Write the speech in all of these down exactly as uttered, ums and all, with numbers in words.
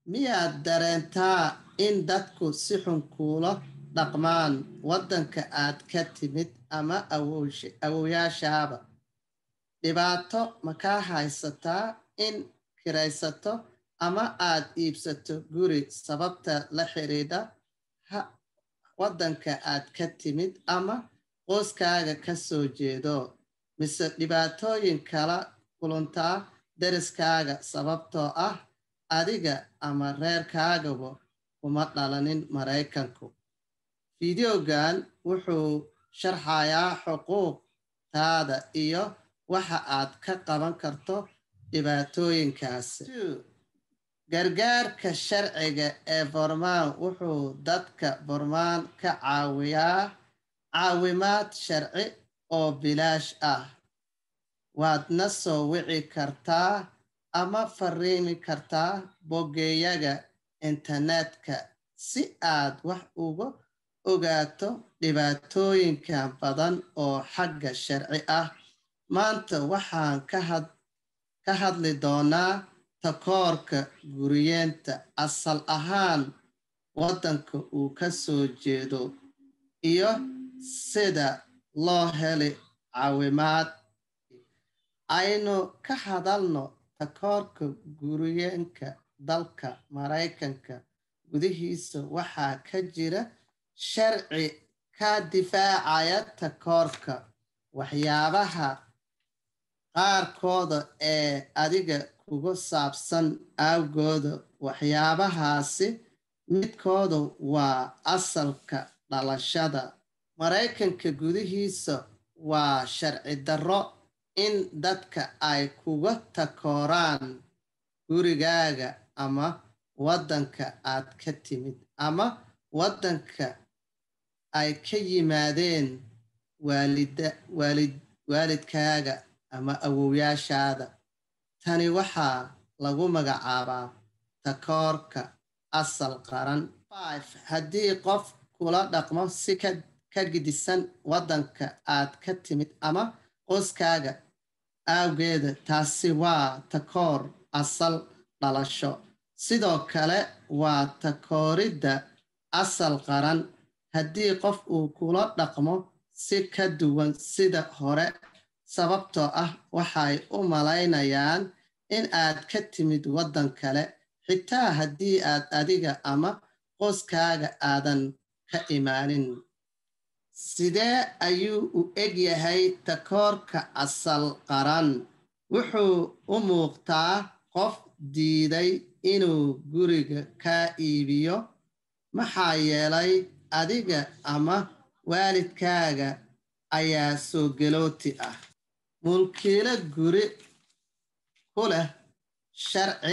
miyaad dareentaa in dadku si xun kuula dhaqmaan waddanka aad ka timid ama awoowayaashaaba? dhibaato ma kaa haysataa in kiraysato ama aad iibsato guri sababta la xiriidha waddanka aad ka timid ama qoyskaaga ka soo jeedo, mise dhibaatooyin kala kulantaa deriskaaga sababtoo ah adiga ama reerkaagaba kuma dhalanin Maraykanku? Fiidiyogan wuxuu sharxayaa xuquuqtaada iyo waxa aad ka qaban karto dhibaatooyinkaas. gargaarka sharciga ee Vermont wuxuu dadka Vermont ka caawiyaa caawimaad sharci oo bilaash ah. waadna soo wici kartaa ama fariimi kartaa boggayaga internetka si aad wax uga ogaato dhibaatooyinka badan oo xagga sharci ah. maanta waxaan ka had ka hadli doonaa takoorka guriyeenta asal ahaan waddanka uu ka soo jeedo iyo sida loo heli caawimaad. aynu ka hadalno takoorka guriyeenka dalka Maraykanka gudihiisa. waxaa ka jira sharci ka difaacaya takoorka. waxyaabaha qaarkooda ee adiga kugu saabsan awgooda waxyaabahaasi midkooda waa asalka dhalashada. Maraykanka gudihiisa waa sharci darro in dadka ay kuga takooraan gurigaaga ama waddanka aad ka timid ama waddanka ay ka yimaadeen waalida waalid waalidkaaga ama awowyaashaada. tani waxaa lagu magacaabaa takoorka asal qaran. haddii qof kula dhaqmo si ka ka gidisan waddanka aad ka timid ama qoyskaaga awgeeda, taasi waa takoor asal dhalasho. sidoo kale waa takooridda asal qaran haddii qof uu kula dhaqmo si ka duwan sida hore, sababtoo ah waxay u malaynayaan in aad ka timid waddan kale, xitaa haddii aad adiga ama qoyskaaga aadan ka imaanin. sidee ayuu u eg yahay takoorka asal qaran? wuxuu u muuqdaa qof diiday inuu guriga ka iibiyo maxaa yeelay adiga ama waalidkaaga ayaa soo galooti ah. mulkiile guri ku leh sharci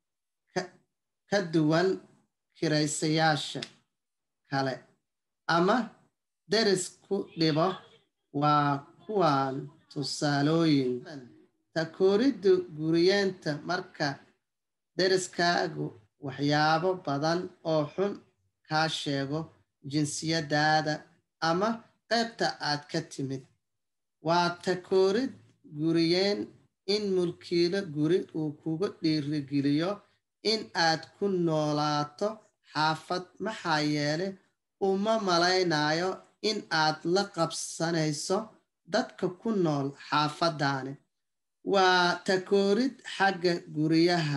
ka duwan kiraysayaasha kale ama deris ku dhibo waa kuwan tusaalooyin. takooridda guriyeenta marka deriskaagu waxyaabo badan oo xun kaa sheego jinsiyadaada ama qaybta aad ka timid. waa takoorid guriyeen in mulkiile guri uu kugu dhiirigeliyo in aad ku noolaato xaafad maxaa yeelay uma malaynayo in aad la qabsanayso dadka ku nool xaafadaani. waa takoorid xagga guryaha.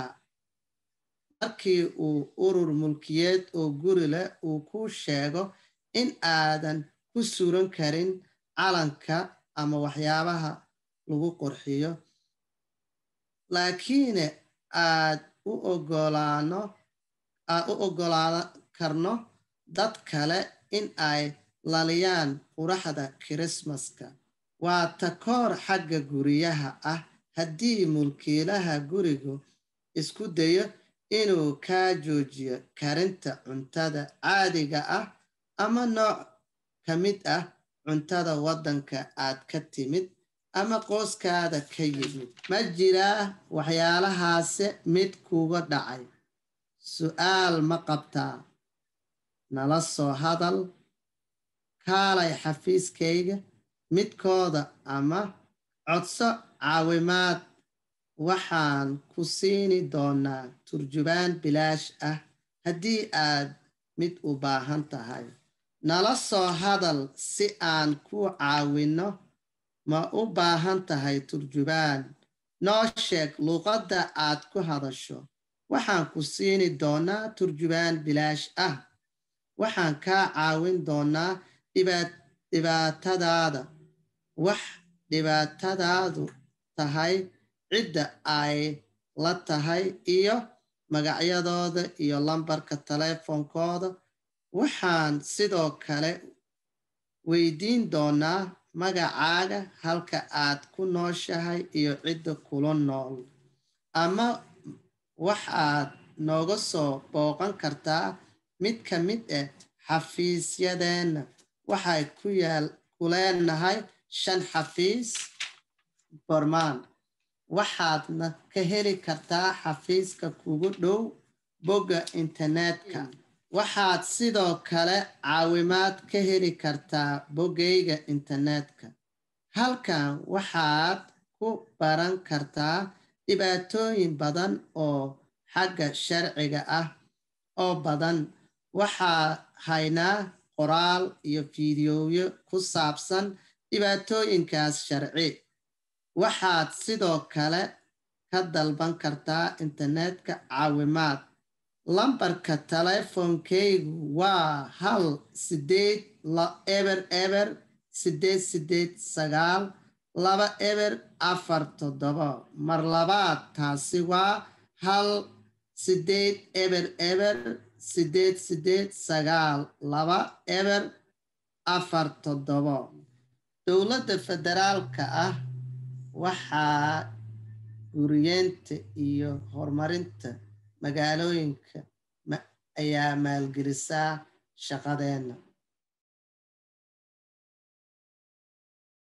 markii uu urur mulkiyeed oo guri leh uu ku sheego in aadan ku suran karin calanka ama waxyaabaha lagu qurxiyo, laakiin aad u ogolaano aad u ogolaan karno dad kale in ay laliyaan quraxda Kirismaska. waa takoor xagga guryaha ah haddii mulkiilaha gurigu isku dayo inuu kaa joojiyo karinta cuntada caadiga ah ama nooc ka mid ah cuntada waddanka aad ka timid ama qoyskaada ka yimid. ma jiraa waxyaalahaasi mid kuga dhacay? su'aal ma qabtaa? nala soo hadal, kaalay xafiiskayga midkooda ama codso caawimaad waxaan ku siini doonaa turjubaan bilaash ah haddii aad mid u baahan tahay. Nala soo hadal si aan ku caawinno. Ma u baahan tahay turjubaan? Noo sheeg luqadda aad ku hadasho. Waxaan ku siini doonaa turjubaan bilaash ah. Waxaan kaa caawin doonaa dhibaatadaada. Wax dhibaatadaadu tahay, cidda ay la tahay, iyo magacyadooda iyo lambarka taleefankooda. Waxaan sidoo kale weydiin doonaa magacaaga, halka aad ku nooshahay iyo cidda kula nool. Ama waxaad nooga soo booqan kartaa mid ka mid ah xafiisyadeena. Waxay ku yaal ku leenahay shan xafiis Vermont. Waxaadna ka heli kartaa xafiiska kugu dhow bogga internetka. Waxaad sidoo kale caawimaad ka heli kartaa boggayga internetka. Halkan waxaad ku baran kartaa dhibaatooyin badan oo xagga sharciga ah oo badan. Waxaa haynaa qoraal iyo fiidiyoyo ku saabsan dhibaatooyinkaas sharci. Waxaad sidoo kale ka dalban kartaa internetka caawimaad. Lambarka taleefankaygu waa hal sideed eber eber sideed sideed sagaal laba eber afar toddoba. Mar labaad, taasi waa hal sideed eber eber sideed sideed sagaal laba eber afar toddoba. Dowladda federaalka ah waxaa guriyeenta iyo horumarinta magaalooyinka ayaa maalgelisa shaqadeena.